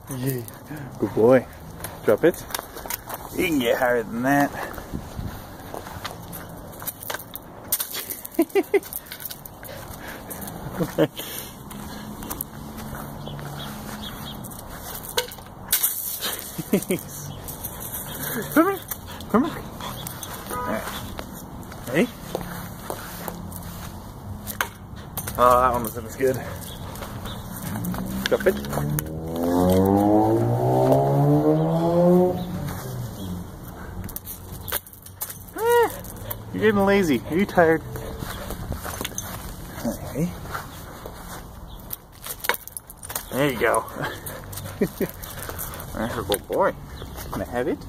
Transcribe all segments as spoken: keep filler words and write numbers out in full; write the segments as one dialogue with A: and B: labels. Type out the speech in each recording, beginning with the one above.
A: Yeah. Good boy. Drop it. You can get higher than that. Come here. Come here. Alright. Ready? Oh, that one wasn't as good. Drop it. Ah, you're getting lazy. Are you tired? Okay. There you go. That's a good boy. Can I have it?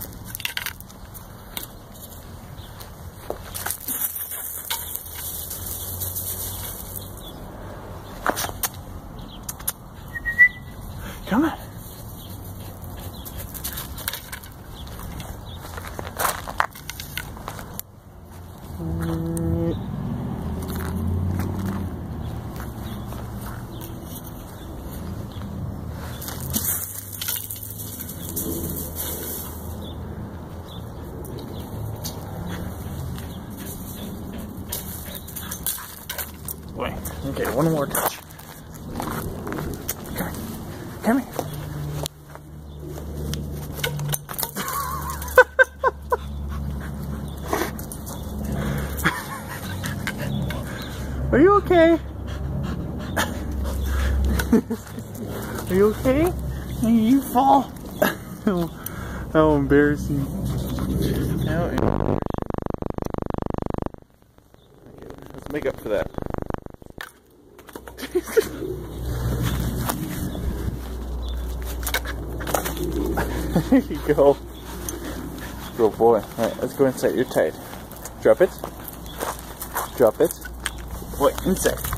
A: Come on. Wait, okay, one more touch. Come here. Come here. Are you okay? Are you okay? You fall. How embarrassing. How embarrassing. Okay, let's make up for that. There you go. Good boy. Alright, let's go inside. You're tight. Drop it. Drop it. Wait, inside.